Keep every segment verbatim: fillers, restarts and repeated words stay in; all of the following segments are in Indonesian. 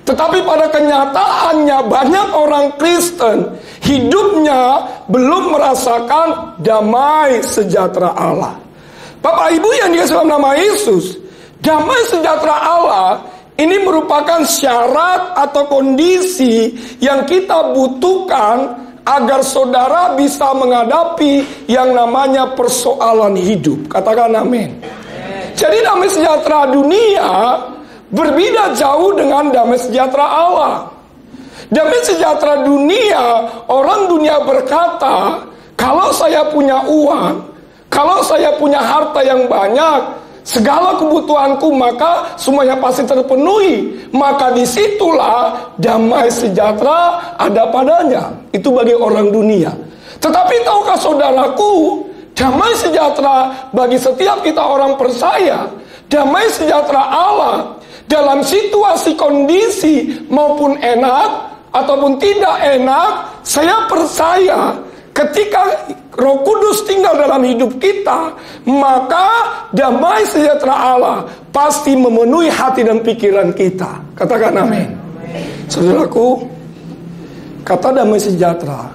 Tetapi pada kenyataannya banyak orang Kristen hidupnya belum merasakan damai sejahtera Allah. Bapak Ibu yang dikasihi dalam nama Yesus, damai sejahtera Allah ini merupakan syarat atau kondisi yang kita butuhkan agar saudara bisa menghadapi yang namanya persoalan hidup. Katakan amin. Jadi damai sejahtera dunia berbeda jauh dengan damai sejahtera Allah. Damai sejahtera dunia, orang dunia berkata, kalau saya punya uang, kalau saya punya harta yang banyak, segala kebutuhanku maka semuanya pasti terpenuhi. Maka disitulah damai sejahtera ada padanya. Itu bagi orang dunia. Tetapi tahukah saudaraku, damai sejahtera bagi setiap kita orang percaya, damai sejahtera Allah dalam situasi kondisi maupun enak ataupun tidak enak, saya percaya ketika Roh Kudus tinggal dalam hidup kita, maka damai sejahtera Allah pasti memenuhi hati dan pikiran kita. Katakan amin. Saudaraku, kata damai sejahtera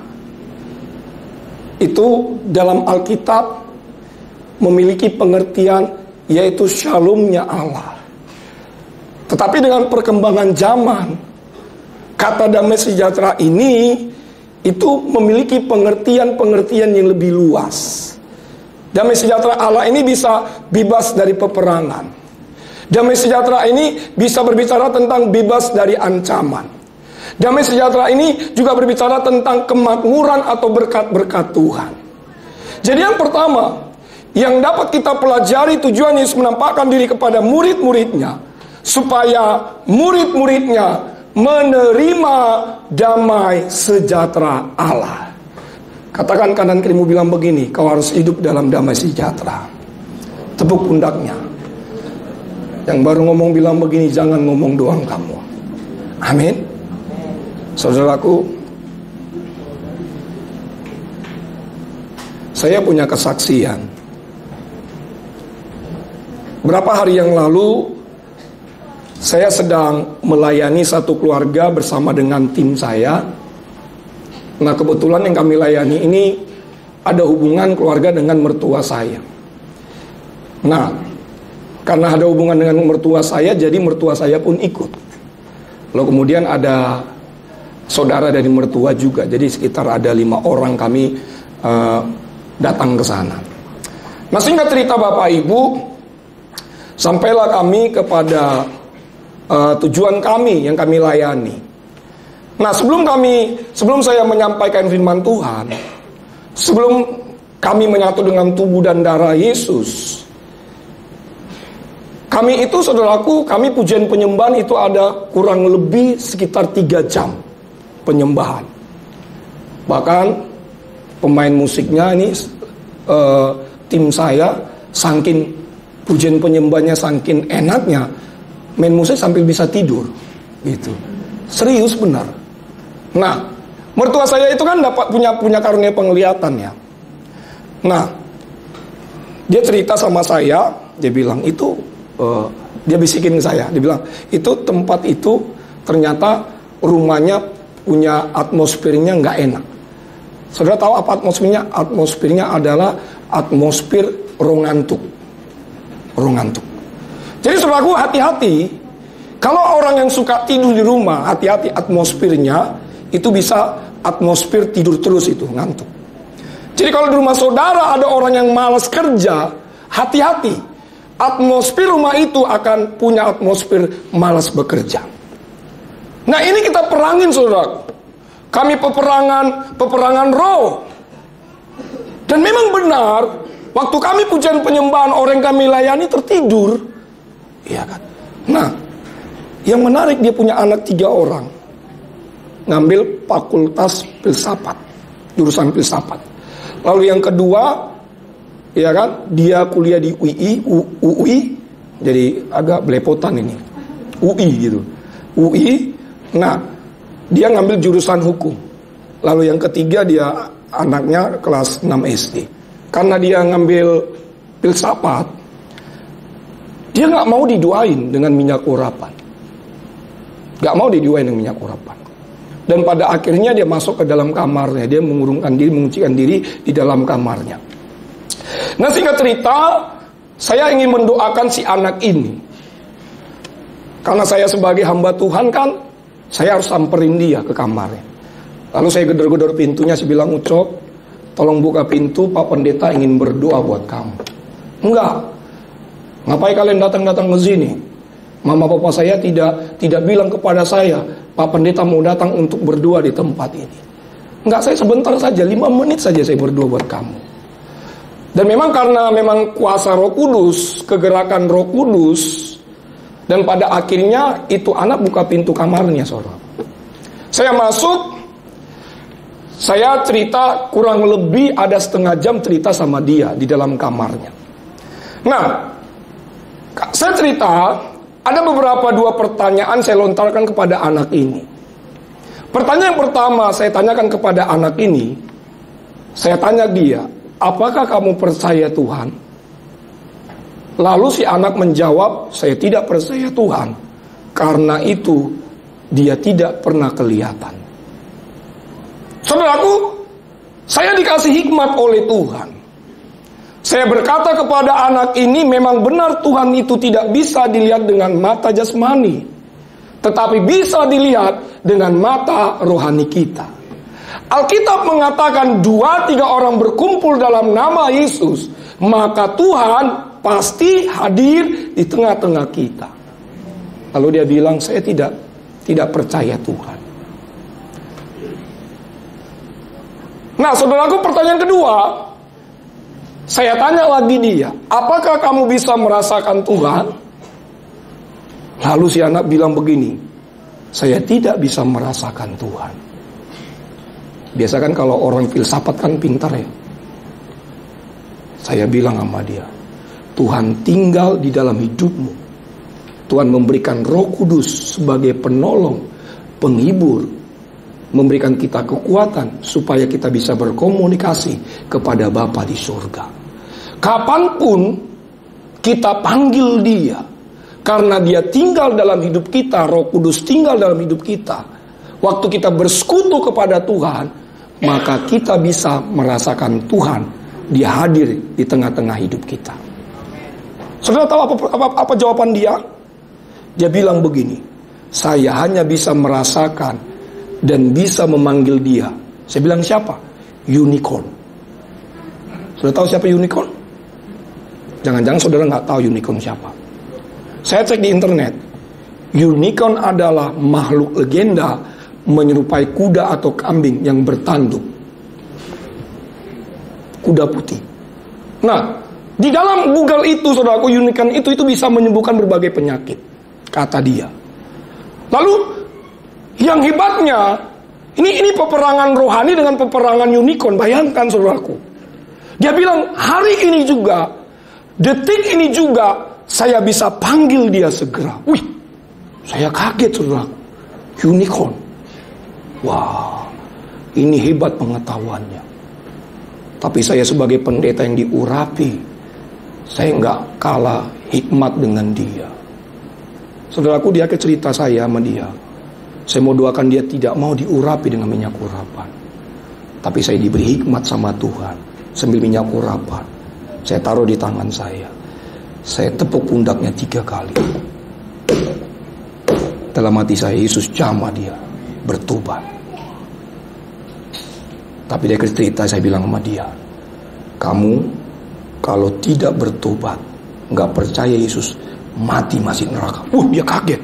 itu dalam Alkitab memiliki pengertian yaitu shalomnya Allah. Tetapi dengan perkembangan zaman, kata damai sejahtera ini itu memiliki pengertian-pengertian yang lebih luas. Damai sejahtera Allah ini bisa bebas dari peperangan. Damai sejahtera ini bisa berbicara tentang bebas dari ancaman. Damai sejahtera ini juga berbicara tentang kemakmuran atau berkat-berkat Tuhan. Jadi yang pertama, yang dapat kita pelajari tujuan Yesus menampakkan diri kepada murid-muridnya, supaya murid-muridnya menerima damai sejahtera Allah. Katakan kanan kirimu, bilang begini, kau harus hidup dalam damai sejahtera. Tepuk pundaknya. Yang baru ngomong bilang begini, jangan ngomong doang kamu. Amin. Saudaraku, saya punya kesaksian. Berapa hari yang lalu saya sedang melayani satu keluarga bersama dengan tim saya. Nah, kebetulan yang kami layani ini ada hubungan keluarga dengan mertua saya. Nah, karena ada hubungan dengan mertua saya, jadi mertua saya pun ikut. Lalu kemudian ada saudara dari mertua juga. Jadi sekitar ada lima orang kami uh, datang ke sana. Nah, singkat cerita Bapak Ibu, sampailah kami kepada uh, tujuan kami yang kami layani. Nah, sebelum kami, sebelum saya menyampaikan firman Tuhan, sebelum kami menyatu dengan tubuh dan darah Yesus, kami itu, saudaraku, kami pujian penyembahan itu ada kurang lebih sekitar tiga jam penyembahan. Bahkan pemain musiknya ini uh, tim saya, saking pujian penyembahnya saking enaknya, main musik sampai bisa tidur gitu. Serius benar. Nah, mertua saya itu kan dapat punya punya karunia penglihatan ya. Nah, dia cerita sama saya, dia bilang itu uh, dia bisikin ke saya, dia bilang itu tempat itu ternyata rumahnya punya atmosfernya nggak enak. Saudara tahu apa atmosfernya? Atmosfernya adalah atmosfer roh ngantuk. Roh ngantuk. Jadi saudaraku, hati-hati. Kalau orang yang suka tidur di rumah, hati-hati, atmosfernya itu bisa atmosfer tidur terus, itu ngantuk. Jadi kalau di rumah saudara ada orang yang malas kerja, hati-hati. Atmosfer rumah itu akan punya atmosfer malas bekerja. Nah, ini kita perangin, saudara. Kami peperangan, peperangan roh. Dan memang benar, waktu kami pujian penyembahan, orang yang kami layani tertidur. Iya kan? Nah, yang menarik, dia punya anak tiga orang. Ngambil fakultas filsafat, jurusan filsafat. Lalu yang kedua, ya kan, dia kuliah di U I, U, UI, jadi agak belepotan ini. U I gitu. U I. Nah, dia ngambil jurusan hukum. Lalu yang ketiga, dia anaknya kelas enam S D. Karena dia ngambil filsafat, dia gak mau didoain dengan minyak urapan. Gak mau diduain dengan minyak urapan. Dan pada akhirnya dia masuk ke dalam kamarnya. Dia mengurungkan diri, menguncikan diri di dalam kamarnya. Nah, singkat cerita, saya ingin mendoakan si anak ini. Karena saya sebagai hamba Tuhan kan, saya harus samperin dia ke kamarnya. Lalu saya gedor-gedor pintunya, saya bilang, Ucok, tolong buka pintu, Pak Pendeta ingin berdoa buat kamu. Enggak. Ngapain kalian datang-datang ke sini? Mama papa saya tidak tidak bilang kepada saya, Pak Pendeta mau datang untuk berdoa di tempat ini. Enggak, saya sebentar saja, lima menit saja saya berdoa buat kamu. Dan memang karena memang kuasa Roh Kudus, kegerakan Roh Kudus, dan pada akhirnya itu anak buka pintu kamarnya, saudara. Saya masuk, saya cerita kurang lebih ada setengah jam cerita sama dia di dalam kamarnya. Nah, saya cerita, ada beberapa dua pertanyaan saya lontarkan kepada anak ini. Pertanyaan yang pertama saya tanyakan kepada anak ini, saya tanya dia, apakah kamu percaya Tuhan? Lalu si anak menjawab, saya tidak percaya Tuhan. Karena itu dia tidak pernah kelihatan. Saudaraku, saya dikasih hikmat oleh Tuhan. Saya berkata kepada anak ini, memang benar Tuhan itu tidak bisa dilihat dengan mata jasmani, tetapi bisa dilihat dengan mata rohani kita. Alkitab mengatakan dua tiga orang berkumpul dalam nama Yesus, maka Tuhan pasti hadir di tengah-tengah kita. Lalu dia bilang, saya tidak tidak percaya Tuhan. Nah, saudaraku, pertanyaan kedua, saya tanya lagi dia, apakah kamu bisa merasakan Tuhan? Lalu si anak bilang begini, saya tidak bisa merasakan Tuhan. Biasa kan kalau orang filsafat kan pintar ya. Saya bilang sama dia, Tuhan tinggal di dalam hidupmu. Tuhan memberikan Roh Kudus sebagai penolong, penghibur, memberikan kita kekuatan supaya kita bisa berkomunikasi kepada Bapa di surga. Kapanpun kita panggil dia, karena dia tinggal dalam hidup kita, Roh Kudus tinggal dalam hidup kita. Waktu kita bersekutu kepada Tuhan, maka kita bisa merasakan Tuhan, dia hadir di tengah-tengah hidup kita. Saudara tahu apa, apa, apa jawaban dia? Dia bilang begini, saya hanya bisa merasakan dan bisa memanggil dia. Saya bilang, siapa? Unicorn. Sudah tahu siapa unicorn? Jangan-jangan saudara nggak tahu unicorn siapa. Saya cek di internet. Unicorn adalah makhluk legenda menyerupai kuda atau kambing yang bertanduk. Kuda putih. Nah, di dalam Google itu, saudaraku, unicorn itu itu bisa menyembuhkan berbagai penyakit, kata dia. Lalu yang hebatnya, ini ini peperangan rohani dengan peperangan unicorn. Bayangkan, saudaraku. Dia bilang, hari ini juga, detik ini juga, saya bisa panggil dia segera. Wih, saya kaget, saudaraku. Unicorn. Wah, ini hebat pengetahuannya. Tapi saya sebagai pendeta yang diurapi, saya nggak kalah hikmat dengan dia. Saudaraku, dia ke cerita saya sama dia. Saya mau doakan dia tidak mau diurapi dengan minyak urapan. Tapi saya diberi hikmat sama Tuhan. Sambil minyak urapan, saya taruh di tangan saya. Saya tepuk pundaknya tiga kali. Dalam hati saya, Yesus jamah dia bertobat. Tapi dia cerita, saya bilang sama dia, kamu kalau tidak bertobat, nggak percaya Yesus, mati masuk neraka. Wah, dia kaget.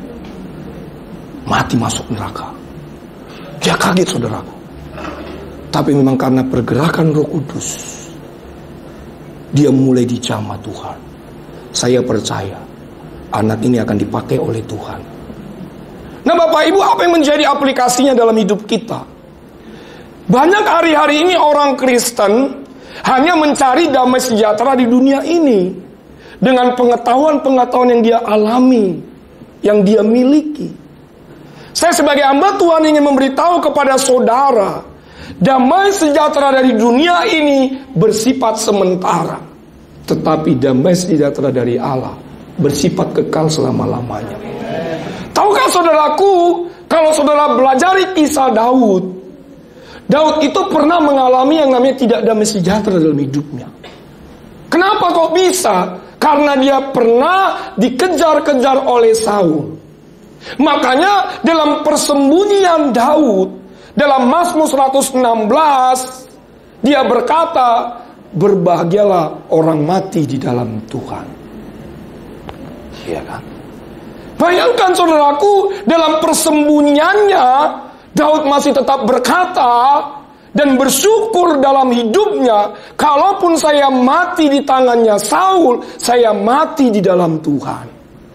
Mati masuk neraka. Dia kaget, saudaraku. Tapi memang karena pergerakan Roh Kudus, dia mulai dijamah Tuhan. Saya percaya anak ini akan dipakai oleh Tuhan. Nah, Bapak Ibu, apa yang menjadi aplikasinya dalam hidup kita? Banyak hari-hari ini orang Kristen hanya mencari damai sejahtera di dunia ini dengan pengetahuan-pengetahuan yang dia alami, yang dia miliki. Saya sebagai hamba Tuhan ingin memberitahu kepada saudara, damai sejahtera dari dunia ini bersifat sementara, tetapi damai sejahtera dari Allah bersifat kekal selama-lamanya. Tahukah saudaraku, kalau saudara belajari kisah Daud, Daud itu pernah mengalami yang namanya tidak damai sejahtera dalam hidupnya. Kenapa kok bisa? Karena dia pernah dikejar-kejar oleh Saul. Makanya dalam persembunyian Daud, dalam Mazmur seratus enam belas, dia berkata, berbahagialah orang mati di dalam Tuhan. Iya kan? Bayangkan saudaraku, dalam persembunyiannya Daud masih tetap berkata dan bersyukur dalam hidupnya, kalaupun saya mati di tangannya Saul, saya mati di dalam Tuhan.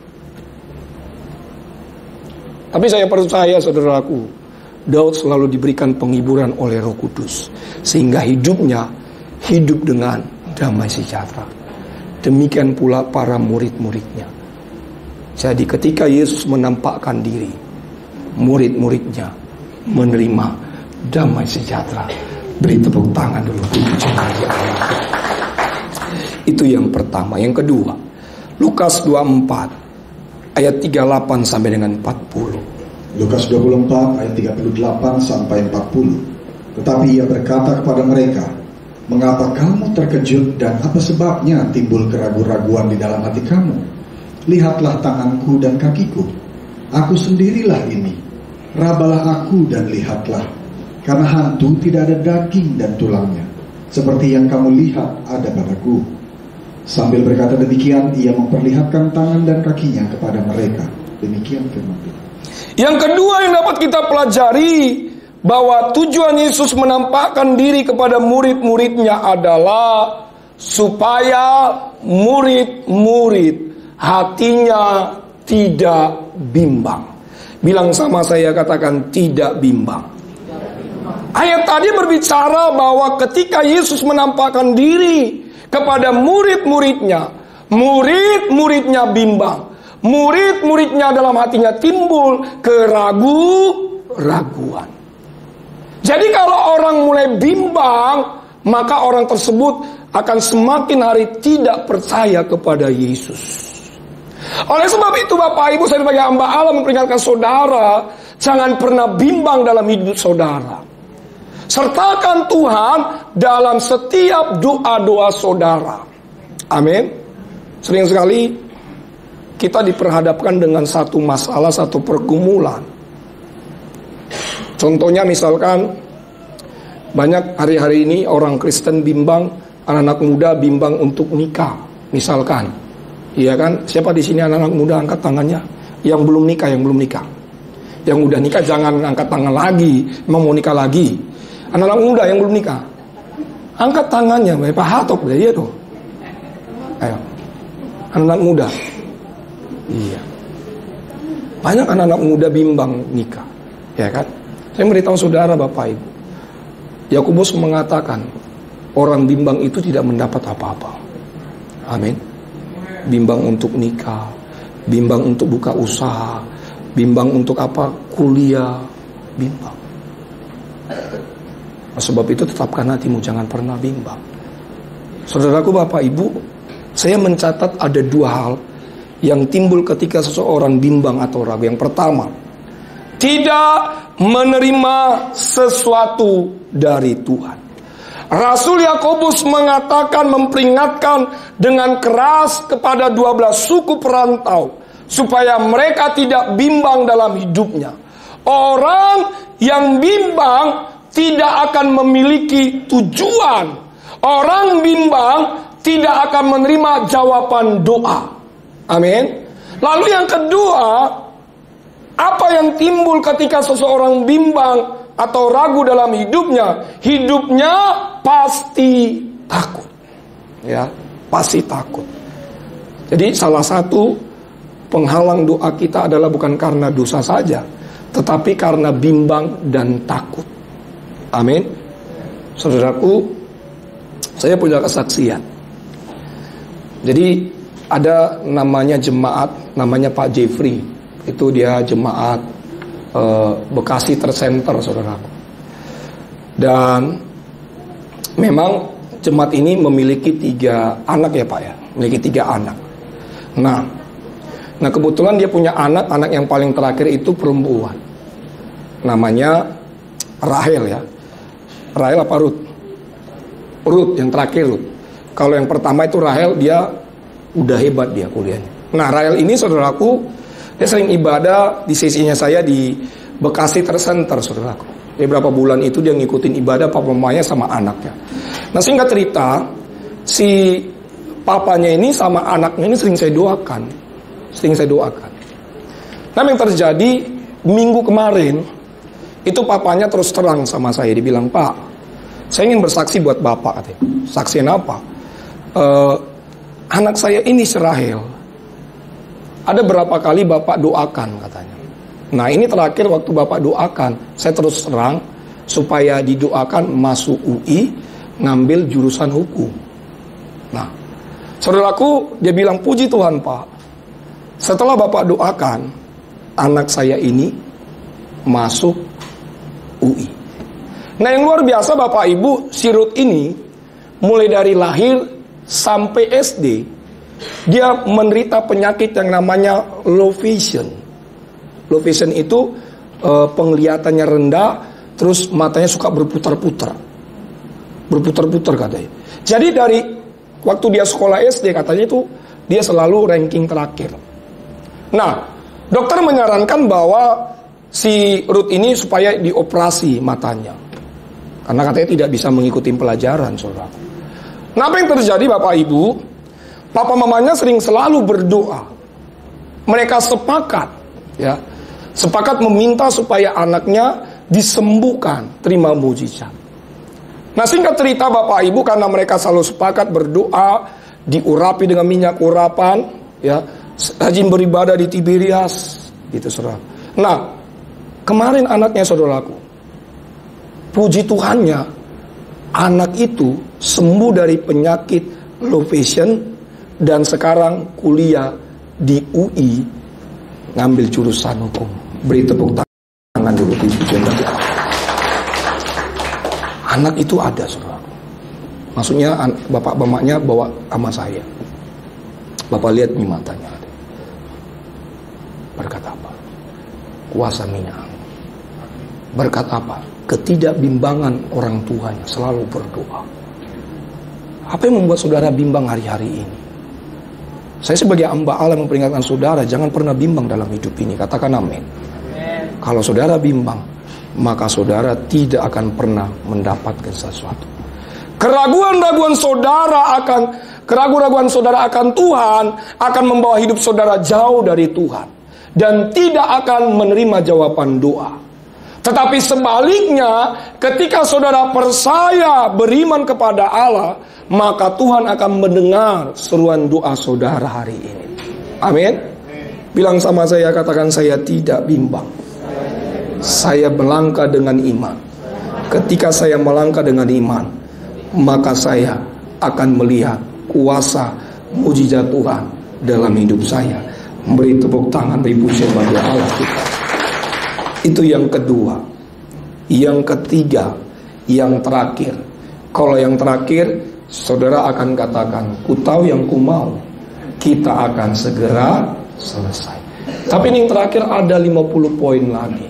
Tapi saya percaya saudaraku, Daud selalu diberikan penghiburan oleh Roh Kudus, sehingga hidupnya hidup dengan damai sejahtera. Demikian pula para murid-muridnya. Jadi ketika Yesus menampakkan diri, murid-muridnya menerima damai sejahtera. Beri tepuk tangan dulu. Itu yang pertama. Yang kedua, Lukas dua puluh empat ayat tiga puluh delapan sampai dengan empat puluh. Lukas dua puluh empat ayat tiga puluh delapan sampai empat puluh. Tetapi ia berkata kepada mereka, mengapa kamu terkejut dan apa sebabnya timbul keraguan-raguan di dalam hati kamu? Lihatlah tanganku dan kakiku, aku sendirilah ini. Rabalah aku dan lihatlah, karena hantu tidak ada daging dan tulangnya, seperti yang kamu lihat ada padaku. Sambil berkata demikian, ia memperlihatkan tangan dan kakinya kepada mereka. Demikian firman Tuhan. Yang kedua yang dapat kita pelajari, bahwa tujuan Yesus menampakkan diri kepada murid-muridnya adalah supaya murid-murid hatinya tidak bimbang. Bilang sama saya, katakan tidak bimbang. Ayat tadi berbicara bahwa ketika Yesus menampakkan diri kepada murid-muridnya, murid-muridnya bimbang. Murid-muridnya dalam hatinya timbul keraguan-raguan. Jadi kalau orang mulai bimbang, maka orang tersebut akan semakin hari tidak percaya kepada Yesus. Oleh sebab itu Bapak Ibu, saya sebagai hamba Allah memperingatkan saudara, jangan pernah bimbang dalam hidup saudara. Sertakan Tuhan dalam setiap doa-doa saudara. Amin. Sering sekali kita diperhadapkan dengan satu masalah, satu pergumulan. Contohnya misalkan, banyak hari-hari ini orang Kristen bimbang, anak-anak muda bimbang untuk nikah. Misalkan, iya kan? Siapa di sini anak-anak muda angkat tangannya? Yang belum nikah, yang belum nikah. Yang udah nikah jangan angkat tangan lagi, mau mau nikah lagi. Anak-anak muda yang belum nikah, angkat tangannya, Pak Hatok, iya tuh. Ayo, anak-anak muda. Iya. Banyak anak-anak muda bimbang nikah, ya kan? Saya beritahu saudara Bapak Ibu, Yakobus mengatakan orang bimbang itu tidak mendapat apa-apa. Amin. Bimbang untuk nikah, bimbang untuk buka usaha, bimbang untuk apa? Kuliah, bimbang. Sebab itu tetapkan hatimu, jangan pernah bimbang. Saudaraku Bapak Ibu, saya mencatat ada dua hal yang timbul ketika seseorang bimbang atau ragu. Yang pertama, tidak menerima sesuatu dari Tuhan. Rasul Yakobus mengatakan, memperingatkan dengan keras kepada dua belas suku perantau, supaya mereka tidak bimbang dalam hidupnya. Orang yang bimbang tidak akan memiliki tujuan. Orang bimbang tidak akan menerima jawaban doa. Amin. Lalu yang kedua, apa yang timbul ketika seseorang bimbang atau ragu dalam hidupnya? Hidupnya pasti takut. Ya, pasti takut. Jadi salah satu penghalang doa kita adalah bukan karena dosa saja, tetapi karena bimbang dan takut. Amin. Saudaraku, saya punya kesaksian. Jadi ada namanya jemaat, namanya Pak Jeffrey. Itu dia jemaat eh, Bekasi Tercenter, saudaraku. Dan memang jemaat ini memiliki tiga anak ya Pak ya, memiliki tiga anak. Nah, Nah kebetulan dia punya anak, anak yang paling terakhir itu perempuan. Namanya Rahel ya. Rahel apa Ruth? Ruth yang terakhir Ruth. Kalau yang pertama itu Rahel, dia udah hebat dia kuliahnya. Nah Rahel ini saudaraku, dia sering ibadah di sesinya saya di Bekasi Trade Center saudaraku. Dia berapa bulan itu dia ngikutin ibadah papa mamanya sama anaknya. Nah singkat cerita, si papanya ini sama anaknya ini sering saya doakan. Sering saya doakan. Nah yang terjadi minggu kemarin, itu papanya terus terang sama saya. Dia bilang, Pak, saya ingin bersaksi buat Bapak katanya. Saksian apa? Uh, anak saya ini Rahel. Ada berapa kali Bapak doakan katanya. Nah ini terakhir waktu Bapak doakan, saya terus terang supaya didoakan masuk U I, ngambil jurusan hukum. Nah saudaraku, dia bilang, puji Tuhan Pak, setelah Bapak doakan, anak saya ini masuk U I. Nah yang luar biasa Bapak Ibu, si Ruth ini mulai dari lahir sampai S D, dia menderita penyakit yang namanya low vision. Low vision itu uh, penglihatannya rendah, terus matanya suka berputar-putar. Berputar-putar katanya. Jadi dari waktu dia sekolah S D katanya itu dia selalu ranking terakhir. Nah, dokter menyarankan bahwa si Ruth ini supaya dioperasi matanya. Karena katanya tidak bisa mengikuti pelajaran, saudara. Nah, apa yang terjadi Bapak Ibu? Papa mamanya sering selalu berdoa. Mereka sepakat, ya, sepakat meminta supaya anaknya disembuhkan, terima mujizat. Nah, singkat cerita Bapak Ibu, karena mereka selalu sepakat berdoa, diurapi dengan minyak urapan, ya, rajin beribadah di Tiberias, gitu saudara. Nah, kemarin anaknya saudaraku, puji Tuhannya, anak itu sembuh dari penyakit low vision dan sekarang kuliah di U I ngambil jurusan hukum. Beri tepuk tangan dulu di anak itu ada saudara. Maksudnya bapak bapaknya bawa sama saya. Bapak lihat nih matanya. Berkat apa? Kuasa minyak. Berkat apa? Ketidakbimbangan orang tuanya, selalu berdoa. Apa yang membuat saudara bimbang hari-hari ini? Saya sebagai hamba Allah memperingatkan saudara, jangan pernah bimbang dalam hidup ini. Katakan amin. Kalau saudara bimbang, maka saudara tidak akan pernah mendapatkan sesuatu. Keraguan-raguan saudara akan keraguan-raguan saudara akan Tuhan akan membawa hidup saudara jauh dari Tuhan dan tidak akan menerima jawaban doa. Tetapi sebaliknya, ketika saudara percaya beriman kepada Allah, maka Tuhan akan mendengar seruan doa saudara hari ini. Amin. Bilang sama saya, katakan, saya tidak bimbang. Saya melangkah dengan iman. Ketika saya melangkah dengan iman, maka saya akan melihat kuasa mujizat Tuhan dalam hidup saya. Beri tepuk tangan, beri pujian bagi Allah kita. Itu yang kedua. Yang ketiga, yang terakhir. Kalau yang terakhir, saudara akan katakan, ku tahu yang ku mau, kita akan segera selesai. Tapi ini yang terakhir ada lima puluh poin lagi.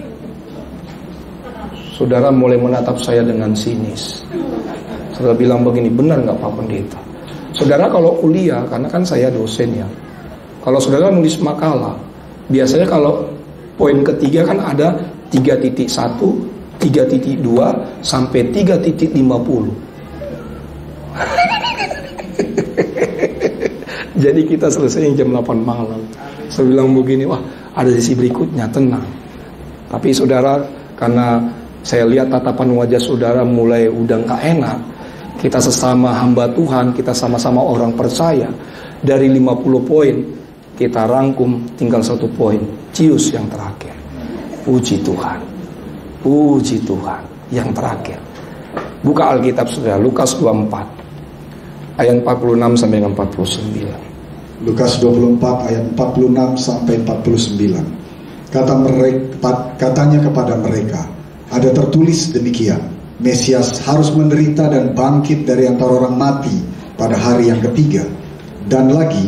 Saudara mulai menatap saya dengan sinis. Saudara bilang begini, benar gak Pak Pendeta? Saudara kalau kuliah, karena kan saya dosen ya, kalau saudara nulis makalah, biasanya kalau poin ketiga kan ada tiga titik satu, tiga titik dua, sampai tiga titik lima puluh. Jadi kita selesai jam delapan malam. Saya bilang begini, wah ada sesi berikutnya, tenang. Tapi saudara, karena saya lihat tatapan wajah saudara mulai udah gak enak, kita sesama hamba Tuhan, kita sama-sama orang percaya. Dari lima puluh poin, kita rangkum tinggal satu poin, cius yang terakhir. Puji Tuhan, puji Tuhan. Yang terakhir, buka Alkitab saudara, Lukas dua puluh empat ayat empat puluh enam sampai empat puluh sembilan. Lukas dua puluh empat ayat empat puluh enam sampai empat puluh sembilan. Kata mereka, katanya kepada mereka, ada tertulis demikian, Mesias harus menderita dan bangkit dari antara orang mati pada hari yang ketiga. Dan lagi,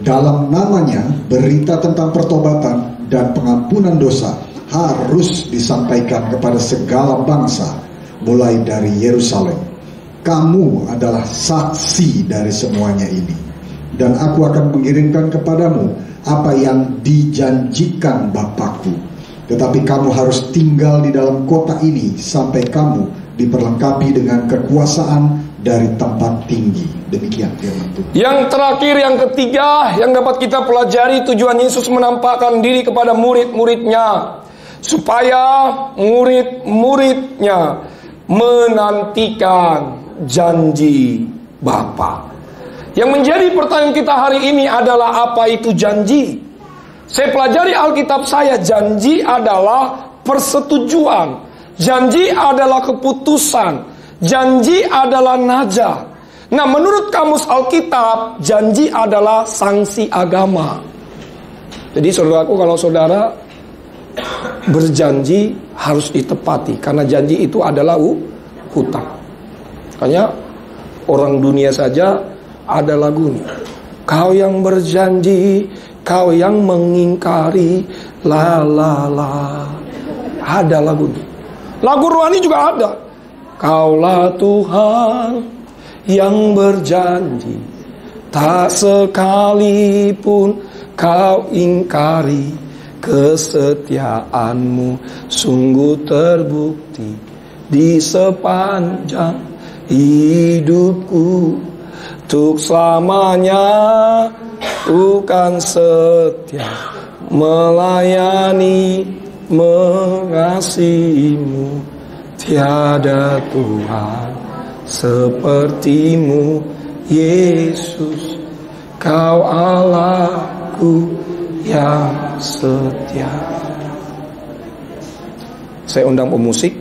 Dalam namanya berita tentang pertobatan dan pengampunan dosa harus disampaikan kepada segala bangsa, mulai dari Yerusalem. Kamu adalah saksi dari semuanya ini, dan aku akan mengirimkan kepadamu apa yang dijanjikan Bapakku. Tetapi kamu harus tinggal di dalam kota ini sampai kamu diperlengkapi dengan kekuasaan dari tempat tinggi. Demikian firman Tuhan. Yang terakhir, yang ketiga, yang dapat kita pelajari, tujuan Yesus menampakkan diri kepada murid-muridnya, supaya murid-muridnya menantikan janji Bapa. Yang menjadi pertanyaan kita hari ini adalah, apa itu janji? Saya pelajari Alkitab saya, janji adalah persetujuan, janji adalah keputusan, janji adalah nazar. Nah, menurut kamus Alkitab, janji adalah sanksi agama. Jadi saudaraku, kalau saudara berjanji harus ditepati, karena janji itu adalah hutang. Makanya orang dunia saja ada lagunya. Kau yang berjanji, kau yang mengingkari, la la la. Ada lagunya. Lagu rohani juga ada. Kaulah Tuhan yang berjanji, tak sekalipun kau ingkari, kesetiaanmu sungguh terbukti di sepanjang hidupku. Untuk selamanya bukan setia, melayani, mengasihimu. Tiada Tuhan sepertimu, Yesus, kau Allahku yang setia. Saya undang pemusik.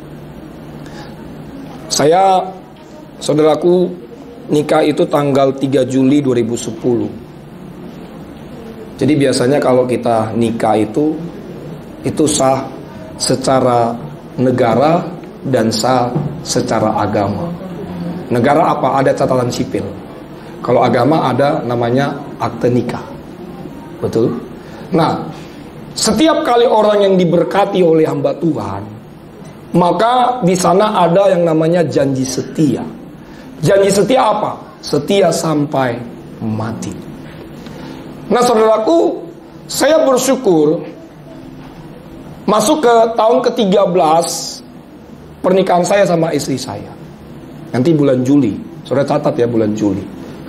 Saya, saudaraku, nikah itu tanggal tiga Juli dua ribu sepuluh. Jadi biasanya kalau kita nikah itu Itu sah secara negara dan sah secara agama. Negara apa? Ada catatan sipil. Kalau agama ada namanya akte nikah. Betul? Nah, setiap kali orang yang diberkati oleh hamba Tuhan, maka di sana ada yang namanya janji setia. Janji setia apa? Setia sampai mati. Nah, saudaraku, saya bersyukur masuk ke tahun ke tiga belas pernikahan saya sama istri saya. Nanti bulan Juli. Saudara catat ya, bulan Juli.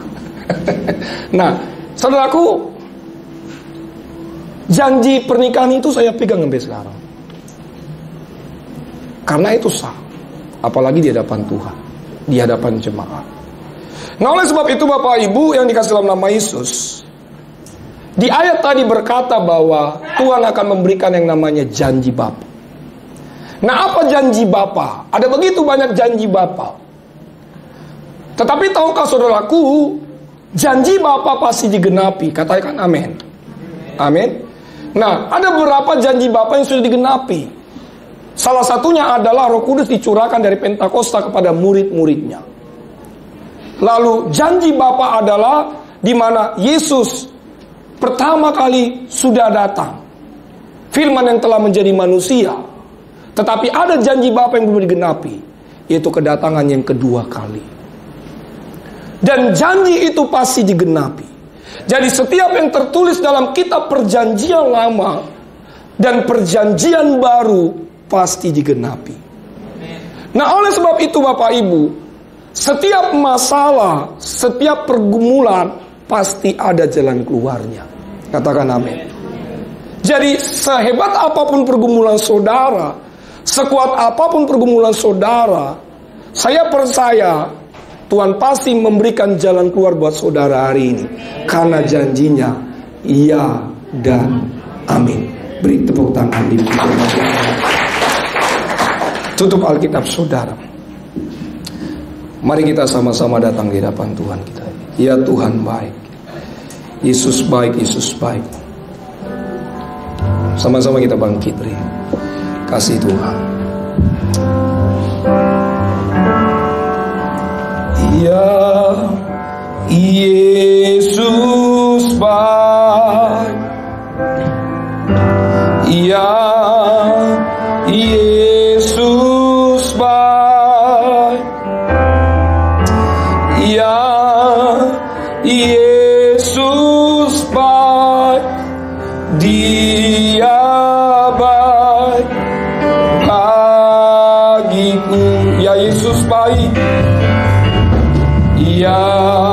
Nah, saudaraku, janji pernikahan itu saya pegang sampai sekarang. Karena itu sah. Apalagi di hadapan Tuhan, di hadapan jemaat. Nah, oleh sebab itu Bapak Ibu yang dikasih dalam nama Yesus, di ayat tadi berkata bahwa Tuhan akan memberikan yang namanya janji Bapa. Nah, apa janji Bapa? Ada begitu banyak janji Bapa. Tetapi tahukah saudaraku, janji Bapa pasti digenapi. Katakan amin. Amin. Nah, ada beberapa janji Bapa yang sudah digenapi. Salah satunya adalah Roh Kudus dicurahkan dari Pentakosta kepada murid-muridnya. Lalu janji Bapa adalah di mana Yesus pertama kali sudah datang, firman yang telah menjadi manusia. Tetapi ada janji Bapa yang belum digenapi, yaitu kedatangan yang kedua kali. Dan janji itu pasti digenapi. Jadi setiap yang tertulis dalam kitab perjanjian lama dan perjanjian baru pasti digenapi. Nah, oleh sebab itu Bapak Ibu, setiap masalah, setiap pergumulan pasti ada jalan keluarnya. Katakan amin. Jadi sehebat apapun pergumulan saudara, sekuat apapun pergumulan saudara, saya percaya Tuhan pasti memberikan jalan keluar buat saudara hari ini. Karena janjinya iya dan amin. Beri tepuk tangan di tutup Alkitab saudara. Mari kita sama-sama datang di hadapan Tuhan kita. Ya Tuhan baik, Yesus baik, Yesus baik. Sama-sama kita bangkit, beri kasih Tuhan. Ya Yesus baik. Ya Yesus baik, ya Yesus baik, Dia baik bagiku. Ya Yesus baik, ya